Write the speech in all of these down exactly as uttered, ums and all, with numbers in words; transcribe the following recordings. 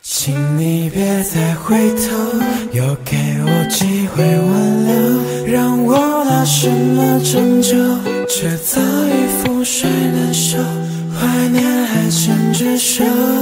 请你别再回头，又给我机会挽留，让我拿什么拯救，却早已覆水难收。怀念还牵着手，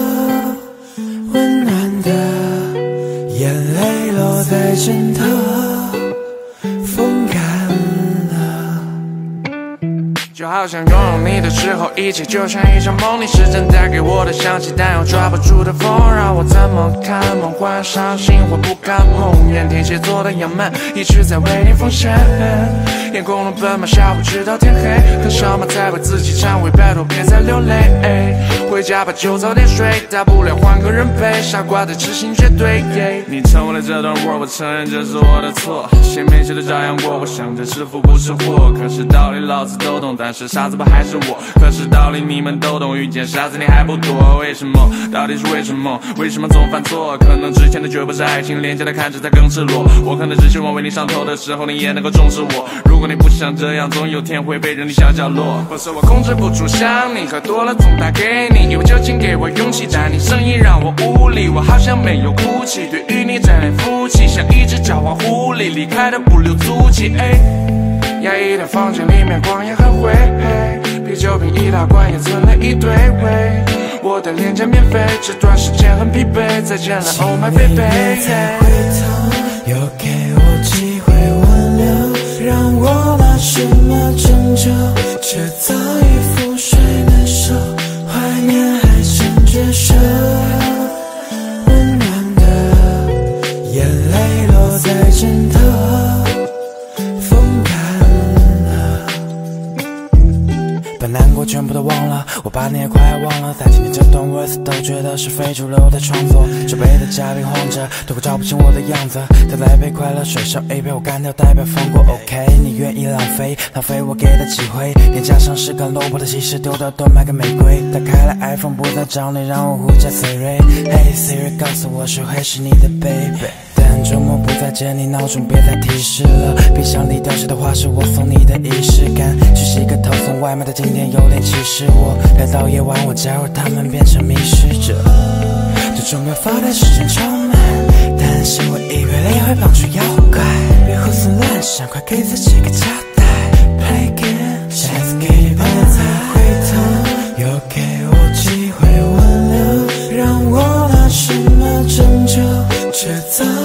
温暖的眼泪落在枕头，风干了。 就好像拥有你的时候，一切就像一场梦。你是真带给我的香气，但又抓不住的风，让我怎么看梦幻伤心或不敢碰。愿天蝎座的阳漫，一直在为你奉献。眼公路奔跑，下午直到天黑，很少嘛才为自己忏悔，拜托别再流泪。回家吧，就早点睡，大不了换个人陪。傻瓜的痴心绝对。你成为了这段 word， 我承认这是我的错。谁没谁都照样过，我想这是福不是祸。可是道理老子都懂，但是傻子吧还是我。可是道理你们都懂，遇见傻子你还不多。为什么？到底是为什么？为什么总犯错？可能之前的绝不是爱情，廉价的看着才更赤裸。我可能只希望为你上头的时候，你也能够重视我。如果你不想这样，总有天会被扔进小角落。或是我控制不住想你，喝多了总打给你，以为酒精给我勇气，但你声音让我无力。我好像没有哭泣，对于你再来负气，像一只狡猾狐狸，离开的不留足迹。压抑的房间里面光也很灰，啤酒瓶一大罐也存了一堆味。我的脸颊免费，这段时间很疲惫，再见了 Oh my baby。 请你别再回头，又给我机会挽留，让我拿什么拯救，却早已覆水难收。怀念还牵着手，温暖的眼泪落在枕头，风干了。把难过全部都忘了，我把你也快忘了。在今天这段 words 都觉得是非主流的创作，这杯的嘉宾晃着，都快照不清我的样子。再来杯快乐水，烧一杯我干掉，代表放过 OK。你愿意浪费，浪费我给的机会，脸颊上是干萝卜的，其实丢的都卖个玫瑰。打开了 iPhone 不再找你，让我呼叫 Siri。Hey Siri 告诉我谁会是你的 baby。但周末不再见你，闹钟别再提示了。冰箱里掉下的花是我送你的仪式感。去洗个头，送外卖的景点有点歧视我。来到夜晚，我加入他们，变成迷失者。这钟表发呆时间超慢，担心我一月里会帮助妖怪。别胡思乱想，快给自己个交代。Play again， 下次给你别再回头，又给我机会挽留，让我拿什么拯救，却早